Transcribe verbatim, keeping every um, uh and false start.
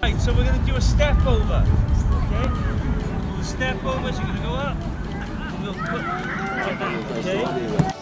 Right, so we're going to do a step over. Okay? We'll step over, so you're going to go up. We'll put, okay?